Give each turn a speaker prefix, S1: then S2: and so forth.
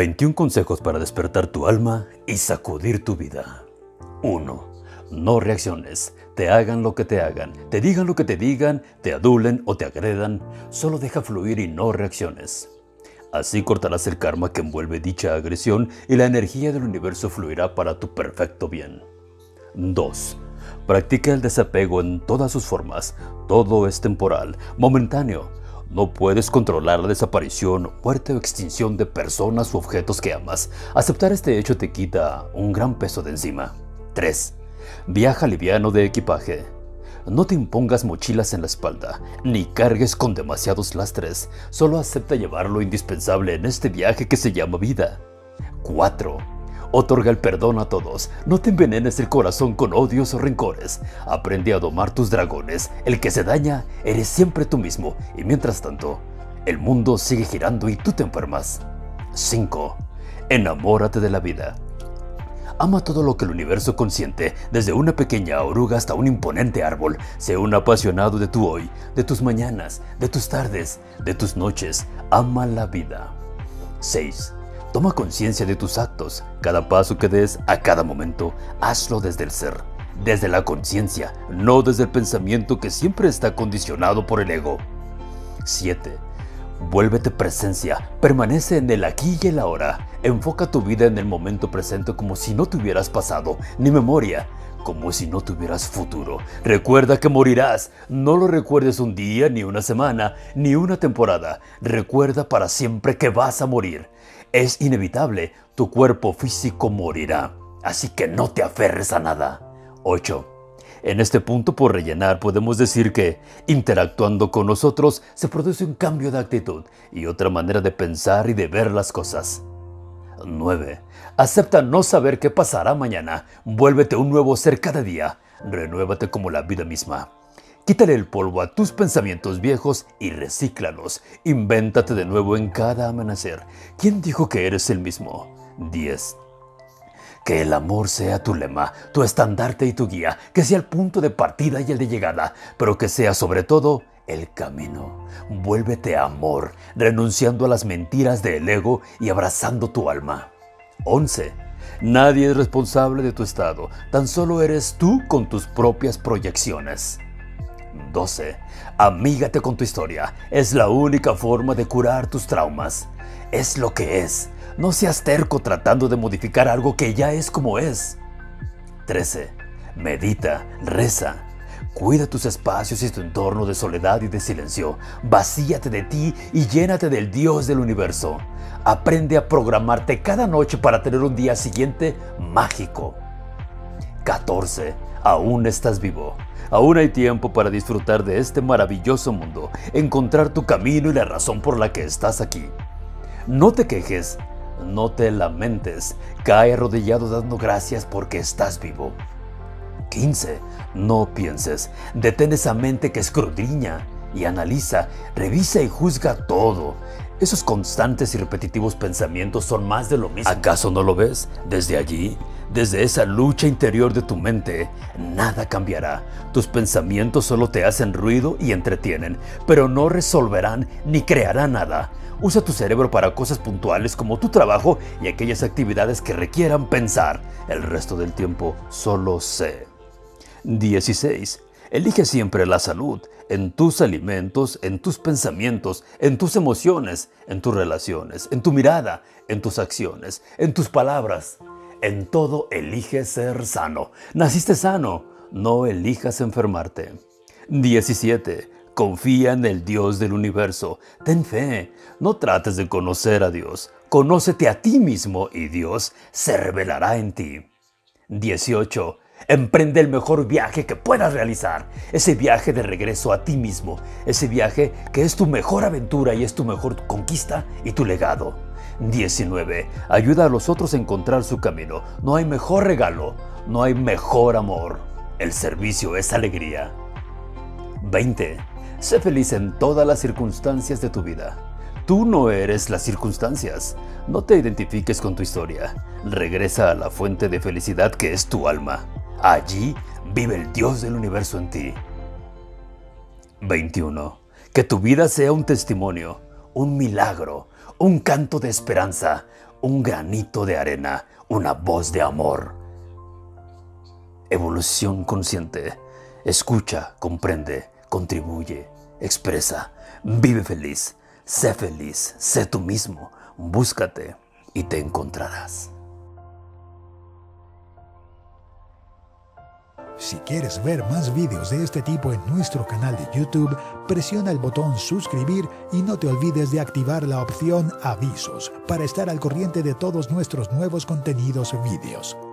S1: 21 consejos para despertar tu alma y sacudir tu vida. 1. No reacciones. Te hagan lo que te hagan, te digan lo que te digan, te adulen o te agredan. Solo deja fluir y no reacciones. Así cortarás el karma que envuelve dicha agresión y la energía del universo fluirá para tu perfecto bien. 2. Practica el desapego en todas sus formas. Todo es temporal, momentáneo. No puedes controlar la desaparición, muerte o extinción de personas u objetos que amas. Aceptar este hecho te quita un gran peso de encima. 3. Viaja liviano de equipaje. No te impongas mochilas en la espalda, ni cargues con demasiados lastres. Solo acepta llevar lo indispensable en este viaje que se llama vida. 4. Otorga el perdón a todos. No te envenenes el corazón con odios o rencores. Aprende a domar tus dragones. El que se daña eres siempre tú mismo. Y mientras tanto, el mundo sigue girando y tú te enfermas. 5. Enamórate de la vida. Ama todo lo que el universo consiente, desde una pequeña oruga hasta un imponente árbol. Sé un apasionado de tu hoy, de tus mañanas, de tus tardes, de tus noches. Ama la vida. 6. Toma conciencia de tus actos. Cada paso que des, a cada momento, hazlo desde el ser, desde la conciencia, no desde el pensamiento que siempre está condicionado por el ego. 7. Vuélvete presencia, permanece en el aquí y el ahora. Enfoca tu vida en el momento presente como si no tuvieras pasado ni memoria, como si no tuvieras futuro. Recuerda que morirás. No lo recuerdes un día, ni una semana, ni una temporada. Recuerda para siempre que vas a morir. Es inevitable, tu cuerpo físico morirá. Así que no te aferres a nada. 8. En este punto por rellenar podemos decir que, interactuando con nosotros, se produce un cambio de actitud y otra manera de pensar y de ver las cosas. 9. Acepta no saber qué pasará mañana. Vuélvete un nuevo ser cada día. Renuévate como la vida misma. Quítale el polvo a tus pensamientos viejos y recíclalos. Invéntate de nuevo en cada amanecer. ¿Quién dijo que eres el mismo? 10. Que el amor sea tu lema, tu estandarte y tu guía, que sea el punto de partida y el de llegada, pero que sea sobre todo el camino. Vuélvete amor, renunciando a las mentiras del ego y abrazando tu alma. 11. Nadie es responsable de tu estado, tan solo eres tú con tus propias proyecciones. 12. Amígate con tu historia, es la única forma de curar tus traumas. Es lo que es. No seas terco tratando de modificar algo que ya es como es. 13. Medita, reza. Cuida tus espacios y tu entorno de soledad y de silencio. Vacíate de ti y llénate del Dios del universo. Aprende a programarte cada noche para tener un día siguiente mágico. 14. Aún estás vivo. Aún hay tiempo para disfrutar de este maravilloso mundo, encontrar tu camino y la razón por la que estás aquí. No te quejes. No te lamentes, cae arrodillado dando gracias porque estás vivo. 15. No pienses, detén esa mente que escudriña y analiza, revisa y juzga todo. Esos constantes y repetitivos pensamientos son más de lo mismo. ¿Acaso no lo ves? Desde allí, desde esa lucha interior de tu mente, nada cambiará. Tus pensamientos solo te hacen ruido y entretienen, pero no resolverán ni crearán nada. Usa tu cerebro para cosas puntuales como tu trabajo y aquellas actividades que requieran pensar. El resto del tiempo solo sé. 16. Elige siempre la salud en tus alimentos, en tus pensamientos, en tus emociones, en tus relaciones, en tu mirada, en tus acciones, en tus palabras. En todo elige ser sano. Naciste sano, no elijas enfermarte. 17. Confía en el Dios del universo. Ten fe. No trates de conocer a Dios. Conócete a ti mismo y Dios se revelará en ti. 18. Emprende el mejor viaje que puedas realizar. Ese viaje de regreso a ti mismo. Ese viaje que es tu mejor aventura y es tu mejor conquista y tu legado. 19. Ayuda a los otros a encontrar su camino. No hay mejor regalo. No hay mejor amor. El servicio es alegría. 20. Sé feliz en todas las circunstancias de tu vida. Tú no eres las circunstancias. No te identifiques con tu historia. Regresa a la fuente de felicidad que es tu alma. Allí vive el Dios del universo en ti. 21. Que tu vida sea un testimonio, un milagro, un canto de esperanza, un granito de arena, una voz de amor. Evolución consciente. Escucha, comprende, contribuye, expresa, vive feliz, sé tú mismo, búscate y te encontrarás.
S2: Si quieres ver más vídeos de este tipo en nuestro canal de YouTube, presiona el botón suscribir y no te olvides de activar la opción avisos para estar al corriente de todos nuestros nuevos contenidos y vídeos.